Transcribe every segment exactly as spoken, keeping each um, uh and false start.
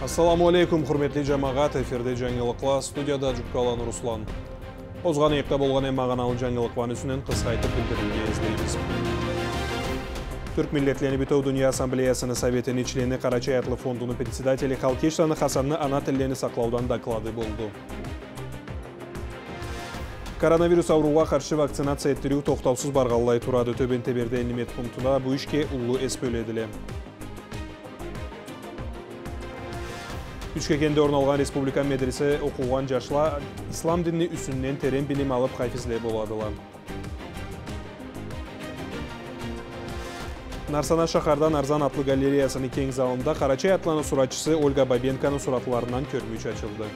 Ассаламу алейкум, құрметті жамағат, эфирде жаңылықла, студияда Жүккалан Руслан. Озған екті болған емағанауын жаңылықван үсінен қысқайтып білдіруге езлейбіз. Түрк Миллетлені Бітеу Дүния Ассамблеясыны Советіні члені Қарачай Атлы фондуны председателі Халкештаны Хасанны ана тіллені сақлаудан доклады болды. Коронавирус ауруға қаршы вакцинация еттіру тоқтаусыз барғаллай тұрады. Төбен теберді әлімет пунктына бұл ішке ұлы әс бөледілі. Үшкекенде орын алған республика медресе оқуған жашла ислам дінні үсіннен терен білім алып қайфізле боладыла. Нарсана шақардан Арзан атлы галереясының кең залында Қарачай атланы суратшысы Ольга Бабенканың суратларынан көрмүйч açıldı.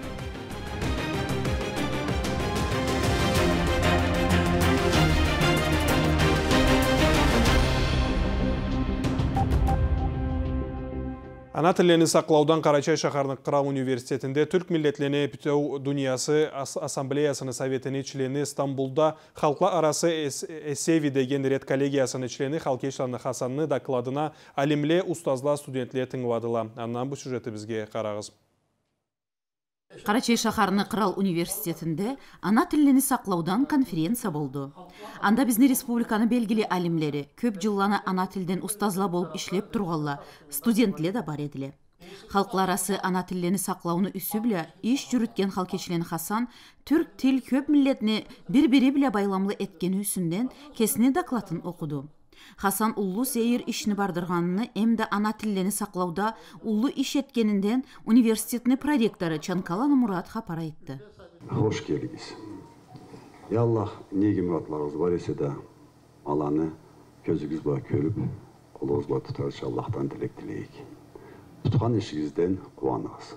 Ана тілені сақлаудан Қарачай шақарының Қырау университетінде Түрк Миллетлені Бітеу Дүниясы Ассамблеясыны Советіні члені Стамбулда халқла арасы Эсеви деген рет коллегиясыны члені Халкештаны Хасанны докладына алимле устазла студентле тыңладыла. Аннан бұл сюжеті бізге қарағыз. Қарачай шақарыны Қырау университетінде ана тілені сақлаудан конференция болды. Анда бізді республиканы белгілі алимлері, көп жылланы ана тілден устазла болып ішлеп тұрғалла, студентле да бар еділі. Халқларасы ана тілені сақлауыны үсі біле, еш жүріткен Халкешлен Хасан, түрк тіл көп миллетіне бір-бірі біле байламлы еткені үсінден кесіне доклатын оқыды. Хасан уллу сейір ішіні бардырғаныны әмді ана тіллені сақлауда уллу іш еткенінден университетіні проректоры Чанкаланы Мурат хапар айтты. Хош келгіз. Ya Allah, negi muratlarınız var ise de Allah'ını gözünüz var körüp, kolunuz var tutarız Allah'tan dilek dileyik. Tutkan işinizden kuvanınız.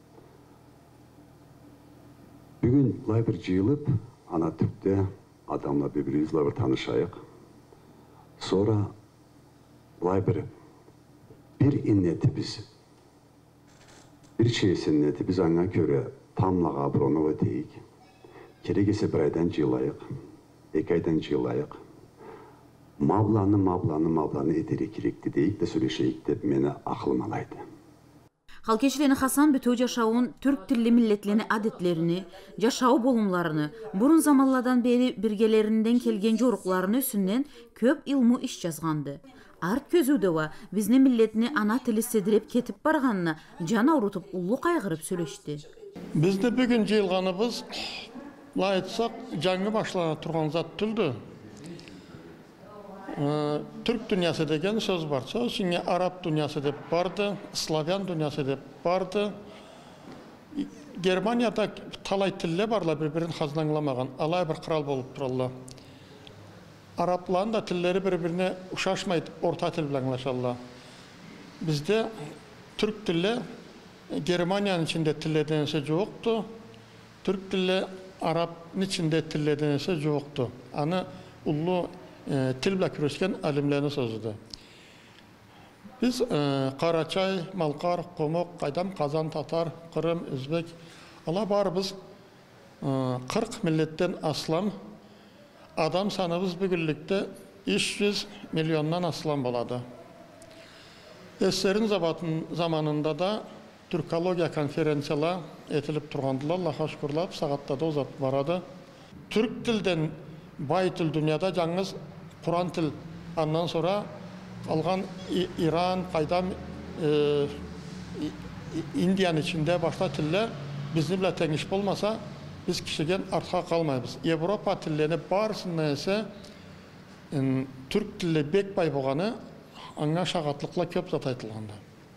Bugün bir cıyılıp, ana Türk'te adamla birbirimizle bir tanışayık. Sonra bir, bir inneti biz, bir şeysin neti biz ana göre tamlağa bronu öteyik. Kerekese bir aydan cıyılayık, iki aydan cıyılayık. Mavlanı, mavlanı, mavlanı ederi kerekti deyik de söyleşeyik de meni aklım alaydı. Халкешлени Хасан Бітеу жашауын, түрк тілі миллетлені адетlerini, жашау болымларını, бұрын заманладан бері біргелерінден келген жорықларыны үсінен көп илму іш жазғанды. Арт көзуді ва, бізні миллетіні ана тілі седіреп кетіп барғанына жан аурутып ұлы қайғырып сөйлешті. Бізді бүгін жиылғаныбыз, лай айтсақ, жаңы башлана тұрған зат түлді. Türk dünyası деген söz var. Söz Arap dünyası деп барды, Slavyan dünyası деп барды. Germaniyada talay tille barlar birbirini hazlanlamağın. Alay bir kral bolup durallar. Arapların da tilleri birbirine uşaşmayıp orta til bilen anlaşallar. Bizde Türk dili Germaniyanın içinde tilledense yoktu. Türk dili Arap'ın içinde tilledense yoktu. Anı ullu E, tilbile kürüşken alimlerini sözüdü. Biz e, Karaçay, Malkar, Komuk, Kaydam, Kazan, Tatar, Kırım, Üzbek, Allah var biz e, kırk milletten aslan adam sanımız bir günlükte üç yüz milyondan aslan boladı. Esserin zamanında da Türkologiya konferensiyalar etilip turgandılar, Allah'a şükürler, saatte de uzat varadı. Türk dilden bay til dünyada жаңыз Kur'an til ondan sonra algan İran, Kaydam, e, Indiyan içinde başka tiller bizimle tengiş olmasa biz kişiden arka kalmayız. Avrupa tillerini barısında ise e, Türk tili bek bay boğanı anga şagatlıkla köp zat aytılganda.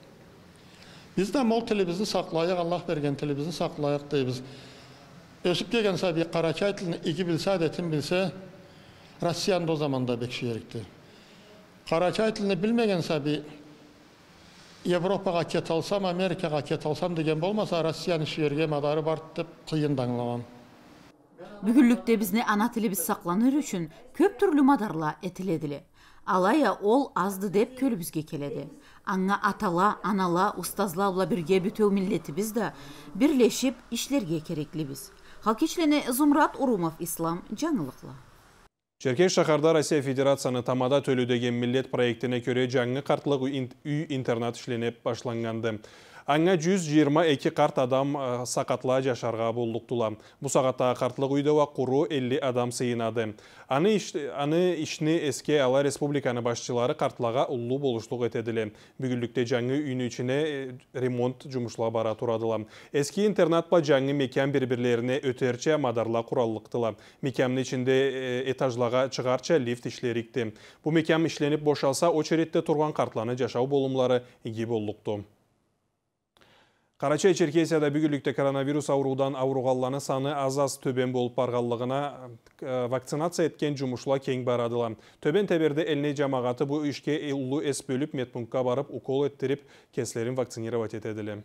Biz de mol tilimizni saklayık, Allah bergen tilimizni saklayık deybiz. Ösüp gelgen sabi Karaçay tilini iki bilse adetin bilse Rusya'nın o zamanda bekşiyerikti. Karaçay tilini bilmegen sabi Avrupa'ya ket alsam, Amerika'ya ket alsam degen bolmasa Rusya'nın şiirge madarı bartıp kıyın danılamam. Bugünlükte bizni ana tilimiz saklanır üçün köp türlü madarla etiledili. Alaya ol azdı dep kölübüzge keledi. Аңа атала, анала, устазлаула бірге Бітеу миллетибиз да бірлешіп işlerге кереклибиз. Халкешлени Зумрат Урумов, Ислам жаңылықла. Черкеш шақарда Россия Федерацияны тамада төлі деген миллет проектіне көре жаңы қартлық үй интернат ішленеп башланғанды. Аңа жүз жыйырма эки карт адам сакатла жашарга болдуктула. Бу сагаттагы картлык үйдө куру элүү адам сыйынады. Аны ишни эске ала республиканы башчылары картлага улуу болуштук этедиле. Бүгүнлүктө жаңы үйүнүн ичине ремонт жумушлары бара турадыла. Эски интернат ба жаңы мекем бири-бирлерине өтөрчө мадарла кураллыктыла. Мекемдин ичинде этажлага чыгарча лифт иштелерикти. Бу мекем ишленип бошалса, очередде турган картланы жашоо болумлары иги болдукту. Карачай-Черкесияда бүгүнлүктө коронавирус аурудан ауругалланы саны аз-аз төбен болуп барганлыгына вакцинация эткен жумушлар кең барадыла. Төбен теберде элне жамагаты бу ишке улуу эс бөлүп медпунктка барып укол эттирип кесилерин вакцинировать этедиле.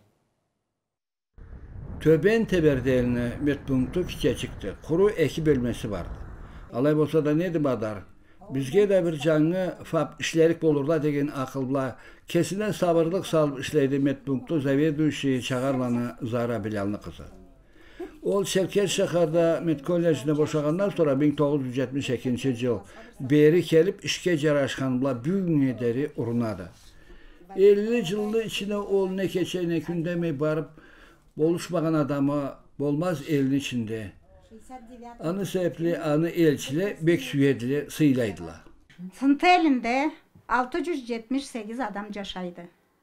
Төбен теберде элне медпункту киче чыкты. Куру эки бөлмөсү бар. Алай болсо да неди бадар? Бизге де bir жаңы фап işlerik болурла деген акылла кесине сабырлык салып иштейди медпункту заведующий Чагарманы Зара Билялны кызы. Ол Черкес шаһарда медколледжине бошагандан sonra bin to'qqiz yuz yetmiş ikkinchi yıl beri kelip işke жарашканла бүгүнгө дери урунады. elli жылды içine ol ne keçe ne kündeme barıp boluşmagan adamı bolmaz elin içinde. Anı sepli, anı elçile, bek süyedili, sıylaydılar. Sınıf elinde altı yüz yetmiş sekiz adam yaşaydı.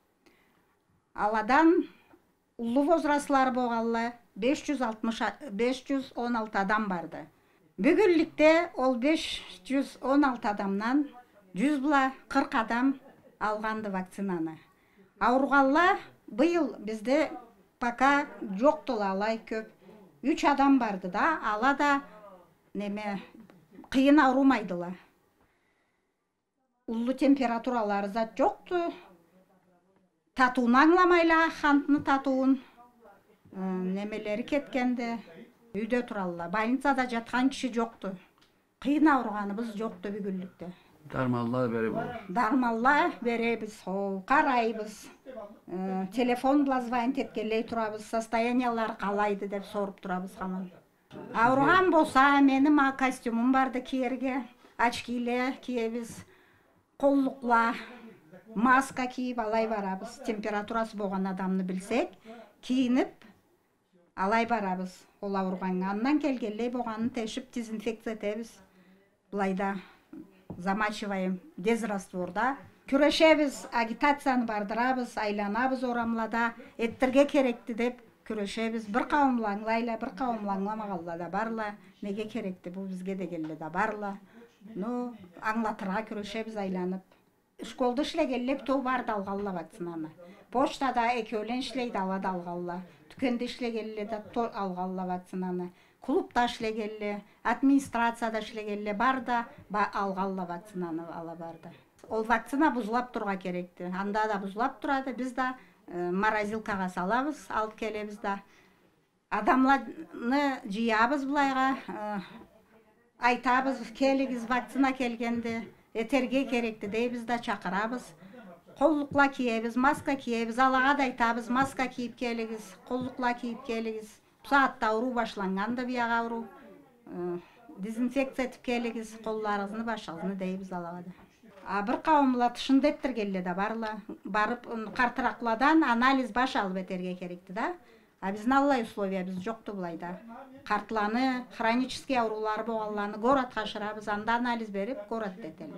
Aladan ulu возрастlar boğalı beş yüz altmış, beş yüz on altı adam vardı. Bugünlükte ol beş yüz on altı adamdan yüz kırk adam algandı vaksinanı. Avrugalı bu yıl bizde paka yoktu alay köp. Üç adam vardı da, ala da neme kıyın ağrımaydılar. Ulu temperaturaları zat yoktu. Tatuğunu anlamayla, hantını tatuğun nemeleri ketkendi. Üyde turallar. Больницада жатқан kişi yoktu. Kıyın ağrıganımız yoktu bir günlükte. Darmallar beri bu. Darmallar beri biz karayız. Telefonla звонить etkelley turabız, состояниялары қалайды деп sorup turabız hamın. Ауырған болsa, benim kostümüm vardı kiyerge, açkiyle kiyebіз, kolluqla, maska kiyip alay barabız. Temperaturası boğan adamını bilsek, kiyinip alay barabız. Ol ауырған andan kelgelley boğanını teşip dezinfekция etebіз. Бұлайда замачиваем дезрастворда. Күрешебіз, агитацияны бардырабыз, айланабыз орамлада, ettirge керекті деп күрешебіз. Bir қауымлаңлайла, bir қауымлаңламағалла да барла, неге керекті, бұл бізге де келді да барла. Ну, аңлатырға күрешебіз айланып. Школды ішлегеллеп тоу барды алғалла вакцинаны. Поштада екеулен ішлейді алады алғалла. Түкенді ішлегелле да алғалла вакцинаны. Клубта ішлегелле, администрацияда ішлегелле барда алғалла вакцинаны ала барды. Ол вакцина бузулап турга керекти. Анда да бузулап турады. Биз да морозилкага салабыз, алып келебиз да. Адамларны жыябыз булайга, айтабыз, келигиз вакцина келгенде, этерге керекти дейбиз да, чакырабыз. Коллукла кийебиз, маска кийебиз, алага да айтабыз, маска кийип келигиз, коллукла кийип келигиз. Саатта ауру башланганда бияга ауру. Дезинфекция этип келигиз, колларыңызды, башыңызды дейбиз алага да. Bir қауымла тышында еттіргелі да барла. Барып қартырақладан анализ баш алып етерге керекті да. А біздің аллай условия біз жоқты бұлайда. Қартланы, хронический аурулары болғаланы горатқа шыра, біз анда анализ беріп, горат детелі.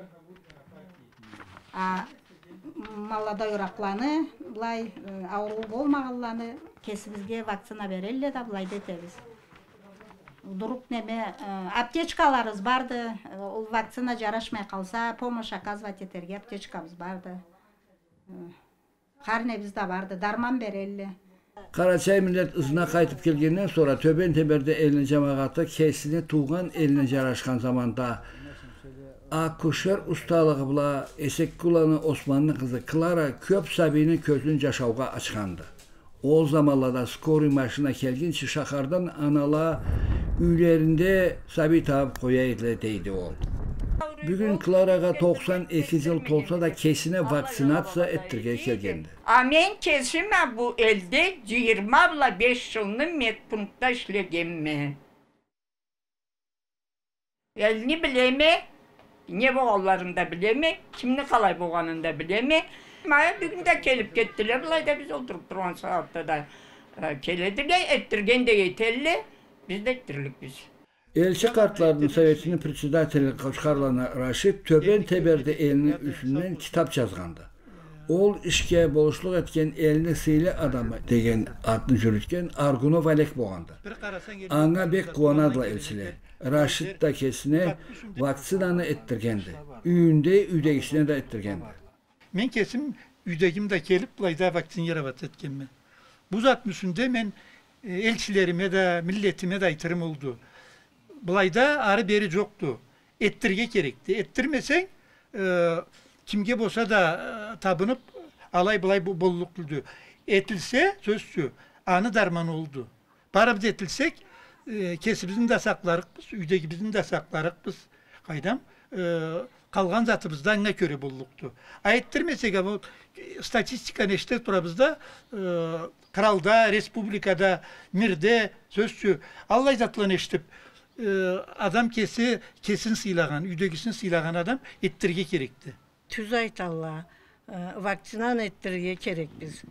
А молодой ұрақланы, бұлай ауру болмағаланы кесімізге вакцина берелі да бұлай детеліз. Дуруп неме аптечкаларыбыз барды. Ол вакцина жарашмай қалса, помощь оказывать етерге аптечкабыз барды. Қарнебіз да барды, дарман берелі. Карачай millet ızına kaytıp gelgenden sonra Töben Teber'de elini cemaatı kesini tuğan eline jaraşkan zamanda akuşer ustalığı bula Esek Kulanı Osmanlı kızı Klara Köp Sabi'nin közünü yaşauğa açkandı. O zamanlarda skori maşına gelginçi şahardan anala üylerinde Sabi tabi koyaydı deydi o. Bugün Clara'ga doksan iki yıl olsa da kesine vaksinasiya ettirge kelgendi. Amen kesime bu elde yirmi beş yılını medpunkta işlegenme. Elini bileme, ne boğalarında bileme, kimni kalay boğanında bileme. Maya bugün de gelip gittiler. Olay da biz oturup duran saatte da kelediler. Ettirgen de yeterli. Biz de ettirlik biz. Elçi kartlarının Sovetinin председателі Қошқарлана Raşid Töben Teberde elinin üstünden kitap yazgandı. Ol işke boluşluk etken elini sıylı adamı degen adını jürütken Argunov Alek boğandı. Anga bek kuanadıla elçiler. Raşid da kesine vaksinanı ettirgendi. Üyünde üydegisine de ettirgendi. Men kesim üydegimde gelip bulayda vaksin yaravat etkenmen. Bu zat müsünde men elçilerime de milletime de aytırım oldu. Bulayda arı beri yoktu. Ettirge gerekti. Ettirmesen e, kimge bolsa da e, tabınıp alay bulay bu bollukludu. Etilse sözsü anı darman oldu. Barabız etilsek e, kesibizin de saklarık biz, üydegimizin de saklarık biz. Kaydam e, kalgan zatımızdan ne köre bolluktu. Ayettirmesek ama statistika neşte turabızda e, kralda, respublikada, mirde sözsü Allah zatlarını eşitip adam kesi kesin sıylagan, üydegisini sıylagan adam ettirge gerekti. Tüz aytalla, vaksinan ettirge gerek biz.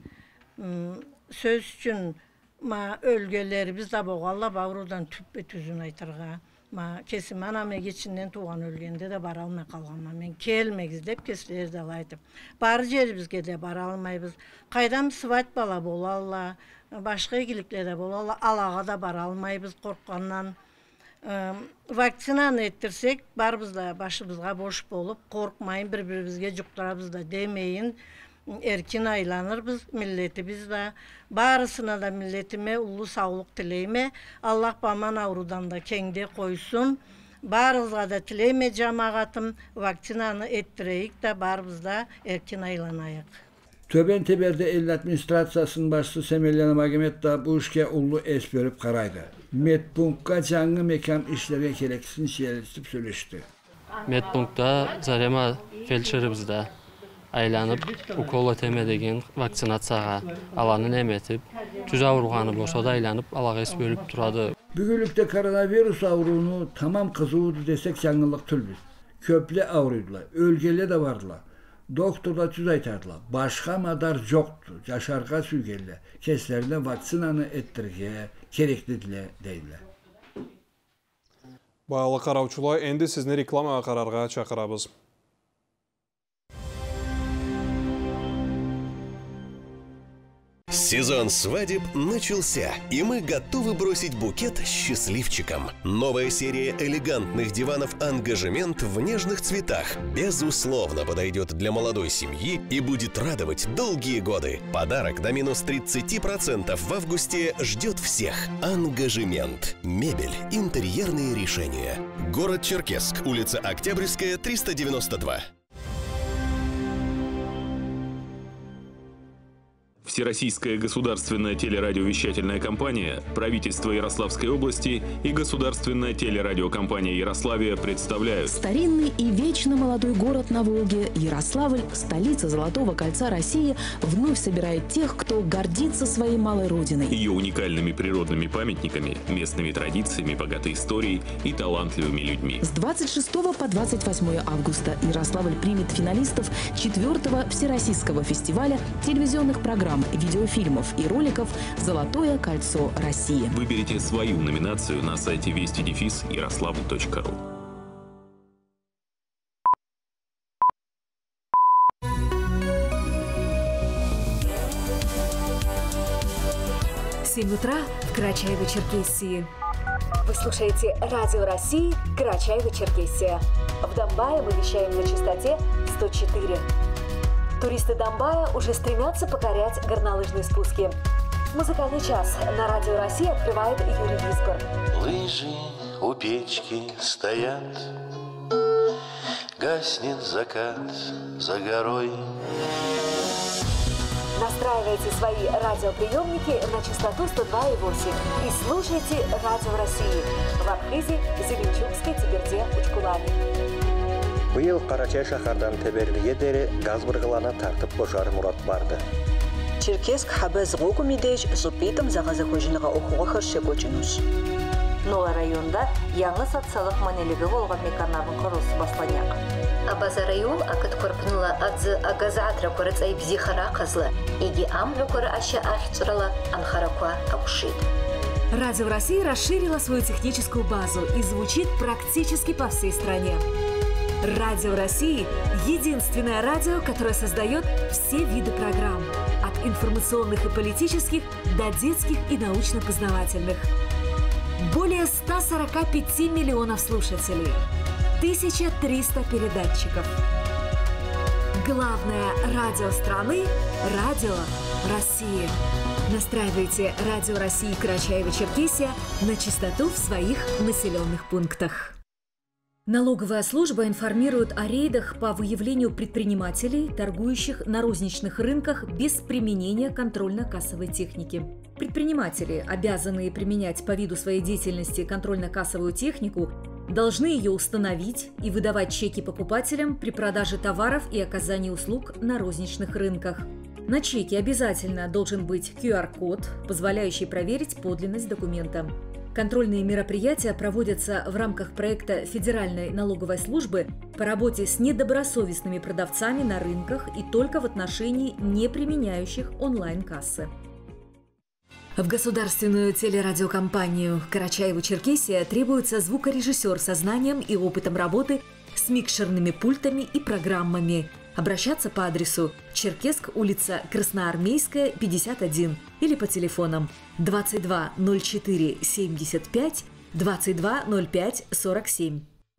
Söz için ma ölgelerimiz de boğalla bağrudan tüppe tüzün aytırga. Ma kesim anam geçinden tuğan ölgende de baralmay kalganma. Men kelmek izlep kesler de aytıp. Bar jerimizge de baralmayız. Kaydam sıvat bala bolalla, başka ikilikle bolalla, alağa da baralmayız korkkandan. Ee, vaksinanı ettirsek barbızda başımızga boş bolup korkmayın birbirimizge juktırabız da demeyin erkin aylanırбыз milletimiz de barısına da milletime ulu sağlık tileyme Allah baman avrudan da kengde koysun barızga da tileyme cemaatım vaksinanı ettireyik de barbızda erkin aylanayık. Töben Teberde el administrasiyasının başçısı Semelyana Magemet da bu işke ulu es börüp karaydı. Medpunk'a canlı mekan işlere gereksin şiirleştirip söyleşti. Medpunk'ta Zarema felçerimizde aylanıp ukol öteme degen vaksinasiyaga alanın emetip, tüz avruğanı bolsa da aylanıp alağa es börüp turadı. Bugünlükte koronavirüs avruğunu tamam kızıudu desek жаңылык tülbüz. Köple avruydular, ölgele de vardılar. Doktorda tüz aytardılar. Başka madar yoktu. Yaşarga süygelle. Keslerine vaksinanı ettirge gereklidiler deydiler. Bağlı karavçular, endi sizni reklama kararga çakırabız. Сезон свадеб начался, и мы готовы бросить букет счастливчикам. Новая серия элегантных диванов «Ангажемент» в нежных цветах безусловно подойдет для молодой семьи и будет радовать долгие годы. Подарок до минус тридцать процентов в августе ждет всех. «Ангажемент». Мебель, интерьерные решения. Город Черкесск, улица Октябрьская, триста девяносто два. Всероссийская государственная телерадиовещательная компания, правительство Ярославской области и государственная телерадиокомпания Ярославия представляют. Старинный и вечно молодой город на Волге, Ярославль, столица Золотого кольца России, вновь собирает тех, кто гордится своей малой родиной. Ее уникальными природными памятниками, местными традициями, богатой историей и талантливыми людьми. С двадцать шестого по двадцать восьмое августа Ярославль примет финалистов четвертого Всероссийского фестиваля телевизионных программ, видеофильмов и роликов «Золотое кольцо России». Выберите свою номинацию на сайте вести дефис ярославль точка ру. семь утра в Карачаево-Черкесии. Вы слушаете Радио России Карачаево-Черкесия. В Домбае мы вещаем на частоте сто четыре. Туристы Домбая уже стремятся покорять горнолыжные спуски. Музыкальный час на Радио России открывает Юрий Висбор. Лыжи у печки стоят, гаснет закат за горой. Настраивайте свои радиоприемники на частоту сто два и восемь и слушайте Радио России в Абхазии, Зеленчукской, Тиберде, Учкулане. Быйыл Карачай шахардан Теберлиге дере газ бұрғылана тартып бошар мұрат барды. Черкесск хабез ғоку медеж зупитым зағазы көжініға оқуға хыршы көчінуш. Нола районда яңы социалық манелігі болған меканабын құрылысы басланяқ. Абазарайол акыт корпнула адзы агазатра корыцай бзихара казла, иги амлю кора аща ахчрала анхараква акушит. Радио России расширила свою техническую базу и звучит практически по всей стране. Радио России – единственное радио, которое создает все виды программ. От информационных и политических до детских и научно-познавательных. Более ста сорока пяти миллионов слушателей. тысяча триста передатчиков. Главное радио страны – Радио России. Настраивайте Радио России Карачаево-Черкесия на частоту в своих населенных пунктах. Налоговая служба информирует о рейдах по выявлению предпринимателей, торгующих на розничных рынках без применения контрольно-кассовой техники. Предприниматели, обязанные применять по виду своей деятельности контрольно-кассовую технику, должны ее установить и выдавать чеки покупателям при продаже товаров и оказании услуг на розничных рынках. На чеке обязательно должен быть ку ар код, позволяющий проверить подлинность документа. Контрольные мероприятия проводятся в рамках проекта Федеральной налоговой службы по работе с недобросовестными продавцами на рынках и только в отношении не применяющих онлайн-кассы. В государственную телерадиокомпанию «Карачаево-Черкесия» требуется звукорежиссер со знанием и опытом работы с микшерными пультами и программами. Обращаться по адресу Черкесск, улица Красноармейская, пятьдесят один или по телефонам двадцать два ноль четыре семьдесят пять, двадцать два ноль пять сорок семь.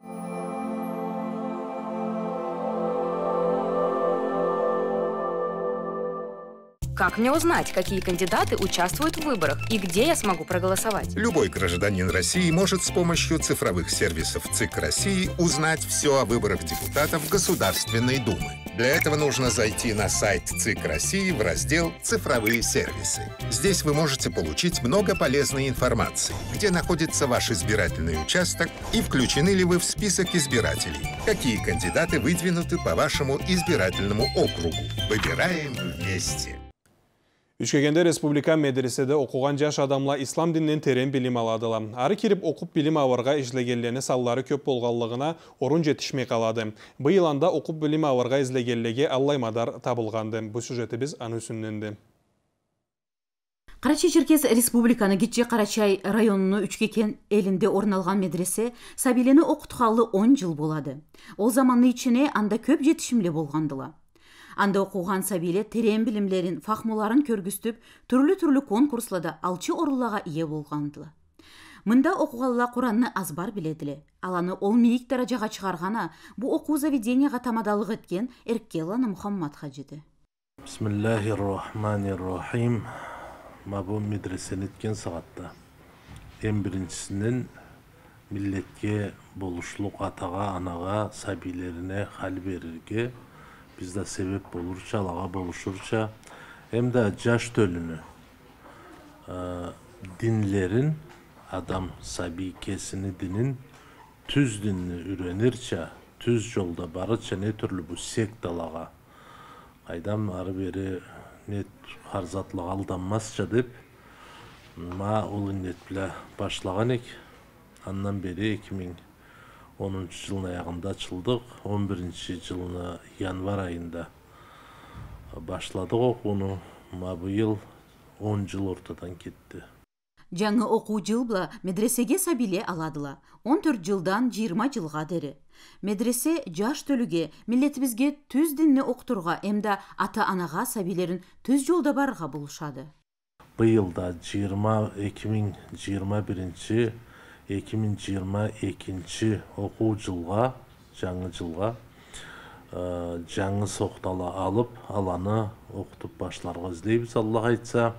Как мне узнать, какие кандидаты участвуют в выборах и где я смогу проголосовать? Любой гражданин России может с помощью цифровых сервисов ЦИК России узнать все о выборах депутатов Государственной Думы. Для этого нужно зайти на сайт ЦИК России в раздел «Цифровые сервисы». Здесь вы можете получить много полезной информации, где находится ваш избирательный участок и включены ли вы в список избирателей, какие кандидаты выдвинуты по вашему избирательному округу. Выбираем вместе. Үшкегенде республика медреседе оқуған жаш адамла ислам диннен терен билим аладыла. Ары кирип оқып билим аварга излегенлерine саллары көп болғанлығына орын жетишмей қалады. Быйыл анда оқып билим аварга излегенлеге аллаймадар табылғанды. Бұл сюжеті біз аны үсінненді. Карачай-Черкес республиканы Гитче Карачай районуну Üçkeken элинде орын алган медресе Сабилени окуткалы он жыл болады. Ол заманны ичине анда көп жетишимли болгандыла. Анда окуган Сабиле терен билимлерин, фахмуларын көргүстүп, түрлүү-түрлүү конкурсларда алчы орулага ие болгандыла. Мында окугалла Куранны азбар биледиле. Аланы ол мийик даражага чыгаргана бу окуу заведенияга тамадалык эткен Эркелана Мухаммад хажиди. Бисмиллахир-рахманир-рахим. Мабу медресени эткен сагатта. Эң биринчисинен миллетке болушлук атага, анага, сабилерине хал берирге bizde sebep bolurça, alağa boluşurça hem de jaş tölünü e, dinlerin adam sabi kesini dinin tüz dinini ürenirçe, tüz yolda barıçça ne türlü bu sektalağa aydan arı beri net harzatlığa aldanmazça deyip ma olun net bile başlaganek andan beri iki bin onuncu жылын аяғында açıldık. он биринчи жылыны январ айында башладык окууну. Бу yıl он жыл ортадан кетти. Жаңы окуу жылбла медресеге Сабиле аладыла. он төрт жылдан жыйырма жылга дери. Медресе жаш төлүгө, миллетибизге түз динни окутурга, эмде ата-анага Сабилерин түз жолда барга болушады. Быйыл да эки миң жыйырма биринчи эки миң жыйырма экинчи окуу жылга, жаңы жылга жаңы соктала алып, аланы окутуп башларга издейбиз. Аллах айтса,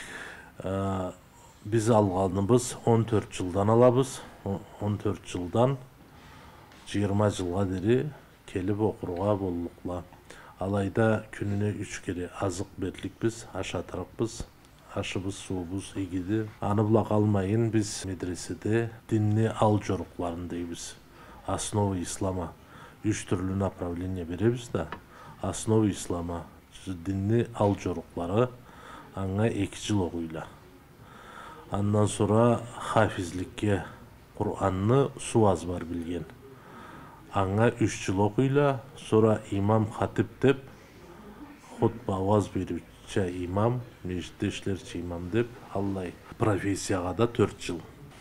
биз алганыбыз он төрт жылдан алабыз. он төрт жылдан жыйырма жылга дери келип окурга болдукла. Алайда күнүнө үч кере азык бериликпиз, ашатырыкпыз. Ашыбыз, суубуз эгиди. Аны була калмайын биз медреседе динни ал жорукларын дейбиз. Основа ислама үч түрлүү направление беребиз да. Основа ислама динни ал жоруклары аңа эки жыл окуйла. Андан sonra хафизликке Куранны суу азбар билген. Аңа үш жыл оқыйла, sonra imam hatip деп, хутба ваз беруші имам, мешітте işlerçi имам деп, Аллай профессияға да төрт жыл.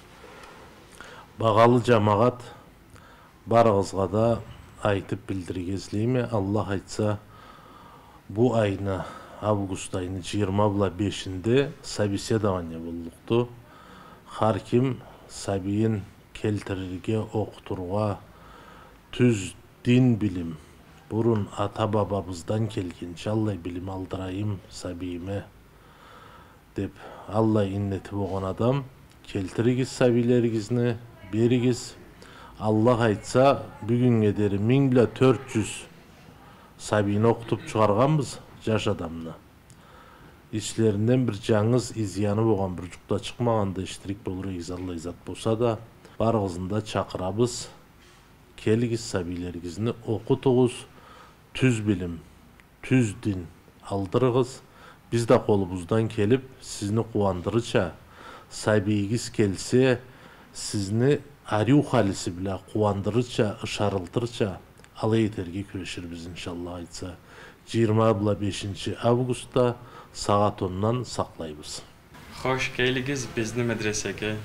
Бағалы жамағат барығызға да айтып білдіргезлейме, Аллах айтса, bu ayına, avgust ayını жыйырма бешінде собеседование болдықты. Har kim sabiyin keltirirge, okuturga, tüz din bilim, burun ata babamızdan kelgen, Allay bilim aldırayım sabiyime, dep Allay inneti boğan adam, keltirigiz sabiylerigizni, berigiz. Allah aytsa, bugün ederi min bile төрт жүз sabiyini okutup çıkarganbız, jaş adamına. İçlerinden bir жаңыз izyanı boğan bir cukta çıkmağanda iştirik bolur egiz Allah izat bolsa da, barğızında çakırabız, kelgiz sabiylerigizni okutuguz, tüz bilim, tüz din aldırığız. Biz de kolumuzdan kelip sizni kuvandırıça, sabiyigiz kelse sizni aryu halisi bile kuvandırıça, ışarıltırça ala yeterge köşürüz inşallah aytsa. жыйырма бешинчи августта сағат оннан сақлайбыз. Хош келигиз биздин медресеге.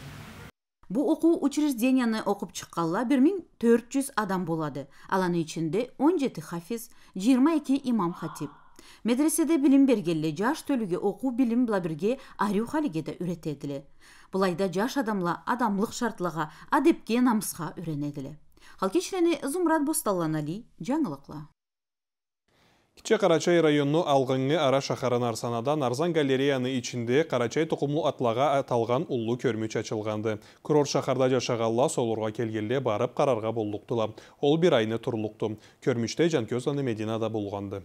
Бу окуу учрежденияны окуп чыкканла бир миң төрт жүз адам болады. Аланын ичинде он жети хафиз, жыйырма эки имам хатип. Медреседе билим бергенле жаш төлүгө окуу билим била бирге арю халиге да үйрөтедиле. Булайда жаш адамла адамлык шартлага, адепке, намыска үйрөнедиле. Ал кечирени Зумрат Босталланали жаңылыкла. Киче Карачай району Алгыңы ара шахарын Арсанада Нарзан галереяны içinde Карачай тукумлу атлага аталган уллу көрмүч ачылганды. Курорт шахарда жашаганла солурга келгенле барып карарга болдуктула. Ол бир айны турлукту. Көрмүчтө Жанкөз аны Мединада болгонду.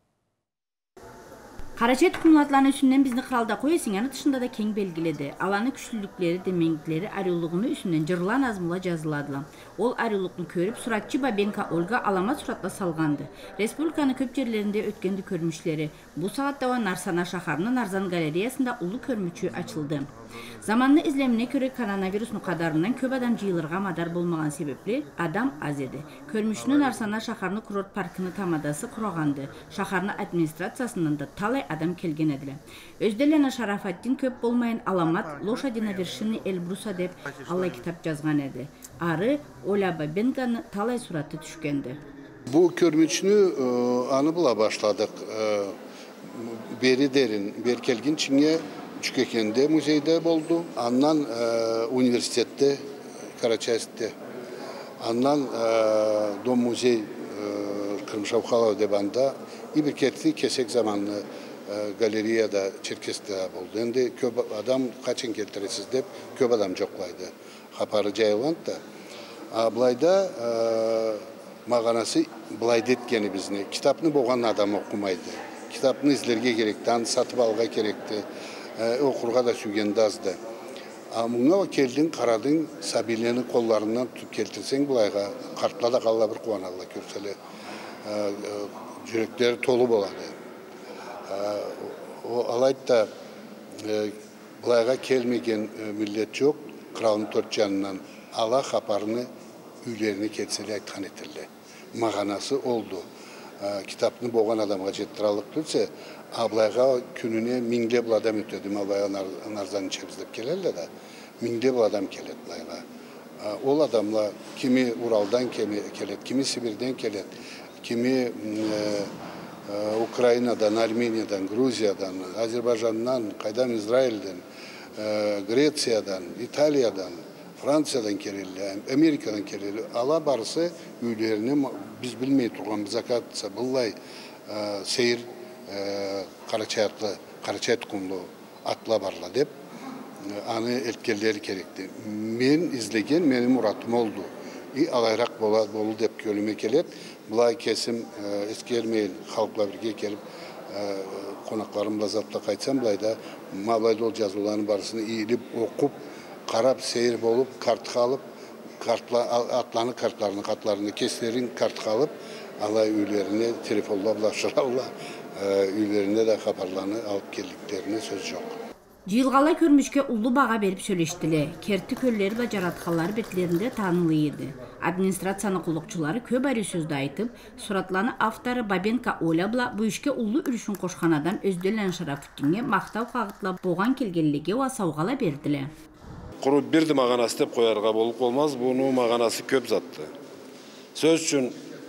Карачай тукумлу атланын үстүнөн бизди кыралда коесиңаны тышында да кең белгиледи. Аланы күчтүүлүктөрү, демеңдиктери, арюлугуну үстүнөн жырлан азмыла жазыладыла. Ол арюлукту көрүп, суратчы Бабенко Ольга аламат суратта салганды. Республиканын көп жерлеринде өткөндү көрмүшлөрү. Бу саатта Нарсана шаарынын Нарзан галереясында улуу көрмүчү ачылды. Заманны излемине көрө коронавирустун кадарынан көп адам жыйылырга мадар болмаган себепле адам аз эди. Көрмүчүнүн Нарсана шаарынын курорт паркыны тамадасы кураганды. Шаарынын администрациясынан да талай адам келген эдиле. Өзделена Шарафаттин көп болмайын аламат лошадина вершины Эльбруса деп Аллай китап жазган эди. Ары Оля Бабенканы талай сураты түшкенди. Bu körmüçünü anı bula başladık. Beri derin, beri kelgin Çin'e Çükekende muzeyde oldu. Andan üniversitette, Karaçay'da. Andan Dom Muzey Kırmışavkalav debanda bir ketli kesek zamanlı galeriyada Çerkes'te oldu. Şimdi köp adam kaçın keltiresiz deyip köp adam çoklaydı. Haparı cayılant da. Ablayda mağanası bulaydı etkeni bizne. Kitapını boğan adam okumaydı. Kitapını izlerge gerekti, anı satıp alga gerekti. Okurga da sügendi azdı. Muna o keldin, karadın, sabilerini kollarından tutup keltirsen bulayga, kartla da kalla bir kuvanalla körseli. Yürekleri tolu boladı. O alayt da bulayga kelmegen millet yok, kralın dört yanından ala haparını üylerini kelseli aytkan etildi. Mağanası oldu. Kitapını boğan adamga jettiralik tülse, ablayga gününe minglep adam ötedi. Ablayga Narzan'ı çevizlep gelirler de, minglep adam kelet bulayga. Ol adamla kimi Ural'dan kelet, kimi Sibir'den kelet, kimi e, e, Ukrayna'dan, Armenia'dan, Gruzya'dan, Azerbaycan'dan, Kaydam İsrail'den, e, Grecya'dan, İtalya'dan, Fransa'dan keleli, Amerika'dan keleli, ala barısı üyelerini biz bilmeyi turgan zakatsa bullay seyir Karaçayatlı, Karaçayat kumlu atla barla dep anı etkileri gerekti. Men izlegen benim muratım oldu. İ alayrak bola bolu dep kölüme kelet. Bulay kesim eski ermeyin halkla birge gelip konaklarımla zapta kaytsam bulayda mablayda ol yazılarının barısını iyilip okup karab seyir bolup kart alıp kartla atlanı kartlarını katlarını keslerin kart alıp alay üyelerine telefonla bulaşırlarla üyelerine de haberlerini alıp geldiklerine söz yok. Жыйылгала көрмüşke улlu bağa berip söyleştile. Kerti kölleri ve jaratkalları betlerinde tanılıydı. Administratsiyany kulukçulары köp arı sözde aytıp, suratlarını avtarı Babenka Olabla bu işke ullu ürüşün koşkanadan özdölen Şarafuddin'e maktav kağıtla boğan kelgelligi ve savgala berdile. Kuru birdi mağanası dep koyarga bolup olmaz, bunu mağanası köp zattı. Söz üçün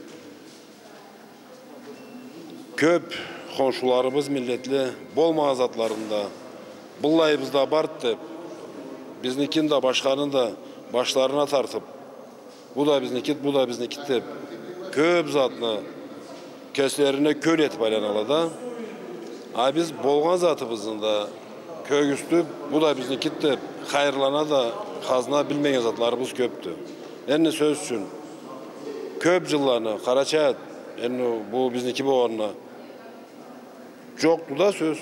köp konşularımız milletli bol mağazatlarında Bullayımızda bart dep, biznikin de başkanın da başlarına tartıp, bu da biznikit, bu da biznikit dep, köp zatını keslerine köl etip alanalada. Ay biz bolgan zatımızın da köy üstü, bu da biznikit dep, hayırlana da hazına bilmeyen zatlarımız köptü. Enne söz üçün, köp yıllarını, Karaçayat, enne bu bizniki bu orna, çoktu da söz.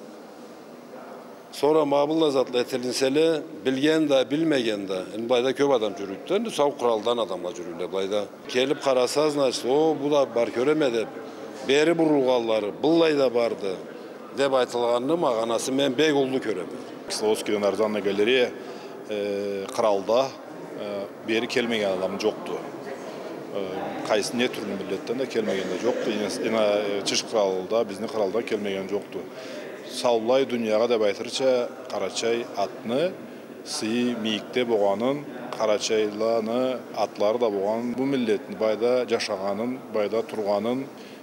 Sonra mabulla zatla etilinseli, bilgen de bilmegen de, yani bayda köp adam jürüyütten, sav kuraldan adamla jürüyle bayda. Kelip karasaz naçtı, o bu da bar köremedi, beri burulgalları, bullay da bardı, dep aytılganını mağanası men bek oldu köremedi. Kıslavski'den Arzanna galeriye kralda beri kelmegen adam joktu. Kaysı ne türlü milletten de kelmegen de joktu. Yine Çiş kralda, bizni kralda kelmegen joktu. Savlay dünyaya da baytırça Karaçay atını sıyı miyikte boğanın, Karaçaylanı atları da boğan bu milletin bayda yaşaganın, bayda turganın,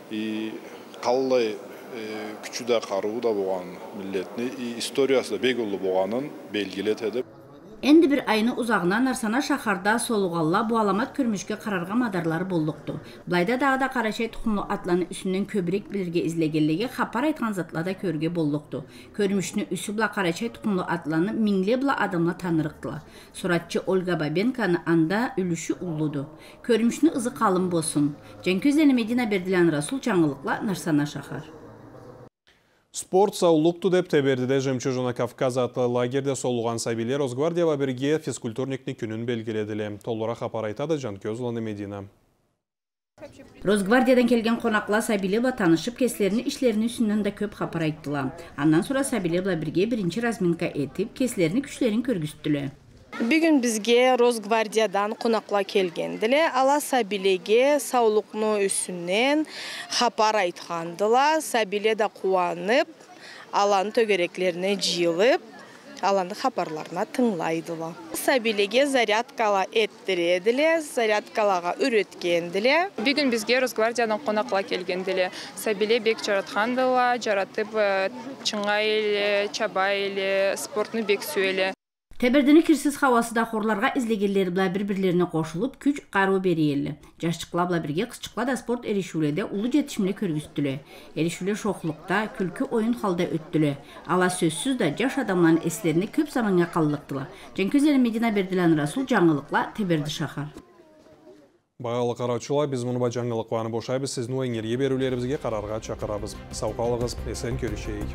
kallay küçü de karuğu da boğan milletini, istoriyası da begullu boğanın belgilet edip. Endi bir ayını uzağından Narsana şaharda soluğalla bu alamat körmüşke kararga madarları bolluktu. Blayda dağda Karaçay tuxumlu atlanı üstünden köbrek bilirge izlegelligi xapar aytgan zatla da körge bolluktu. Körmüşünü üsübla Karaçay tuxumlu atlanı minglebla adamla tanırıqtıla. Suratçı Olga Babenka'nı anda ülüşü ulludu. Körmüşünü ızı kalın bosun. Cenközleni Medina Berdilan Rasul Çangılıkla Narsana şahar. Sport саулыкту деп Тебердиде Жемчужина Кавказ атлы лагерде солуган сабилер Росгвардияга бирге физкультурниктин күнүн белгиледиле. Толура капар айтады Жанкөз Уланы Медина. Rosgvardiyadan kelgen konakla Sabilebla tanışıp keslerini işlerini üstünden de köp kapar ayttılar. Andan sonra Sabilebla birge birinci razminka etip keslerini güçlerin körgüstüle. Bugün bizge Rosgvardiyadan konakla kelgendile, ala Sabilege sağlıklı üstünden kapar aytkandılar. Sabile de kuanıp, alanı tögereklerine jıyılıp, alanı kaparlarına tınlaydılar. Sabilege zaryadkala ettiredile, zaryadkalaga üretkendile. Bugün bizge Rosgvardiyadan konakla kelgendile. Sabile bek jaratkandılar, jaratıp çıngaylı, çabaylı, sportunu bek süyle. Тебердини кирсиз havası da horlarga izlegelleri bla bir-birlerine koşulup küç qaru beriyelli. Jaşçıkla bla birge kızçıkla da sport erişүүлerde ulu jetişimle körgüstülü. Erişүүлer şoqlukta, külkü oyun halda öttülü. Ala sözsüz da jaş adamların eslerini köp zamanga qallıqtıla. Cenközeli Medina Berdilan Rasul Жаңылыкла Теберди шахар. Бағалы қараучылар, біз мұны ба жаңылықланы бошайбыз, сіздің ойыңерге берулерімізге қарарға чақырабыз. Сауқалығыз, есен көрішейік.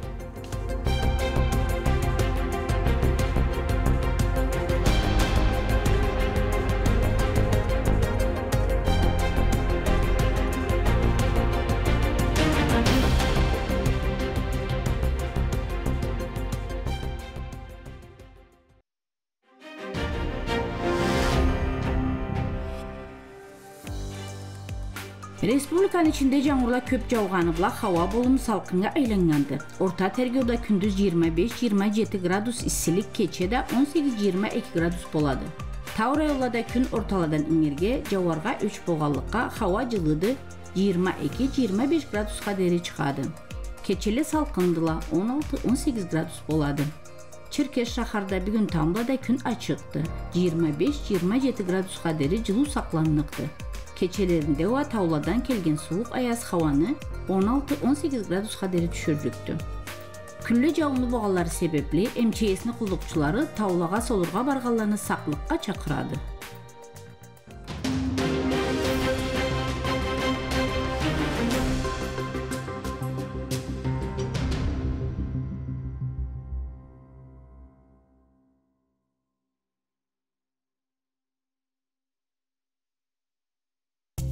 Respublikanın içinde жаңырла köp jauğanıbla hava bolum salkınga aylangandı. Orta tergioda kündüz yirmi beş yirmi yedi gradus issilik, keçede on sekiz yirmi iki gradus boladı. Tavra yollada gün ortaladan inirge, javarga üç boğallıkka hava jılıdı yirmi iki yirmi beş gradus kaderi çıkadı. Keçeli salkındıla on altı on sekiz gradus boladı. Çirkeş şaharda bir gün tamda da gün açıktı. yirmi beş yirmi yedi gradus kaderi jılı saklanlıktı. Keçelerinde o tavladan kelgen soğuk ayaz havanı on altı on sekiz gradus kaderi düşürüktü. Küllü jağınlı boğaları sebepli M Ç S'ni kulukçuları tavlağa solurga bargallarını saklıqqa çakıradı.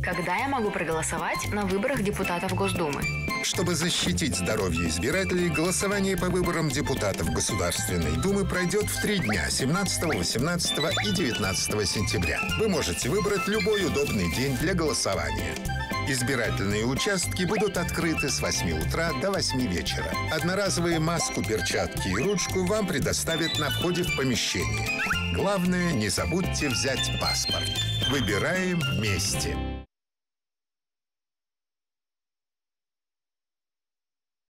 Когда я могу проголосовать на выборах депутатов Госдумы? Чтобы защитить здоровье избирателей, голосование по выборам депутатов Государственной Думы пройдет в три дня – семнадцатого, восемнадцатого и девятнадцатого сентября. Вы можете выбрать любой удобный день для голосования. Избирательные участки будут открыты с восьми утра до восьми вечера. Одноразовые маску, перчатки и ручку вам предоставят на входе в помещение. Главное, не забудьте взять паспорт. Выбираем вместе.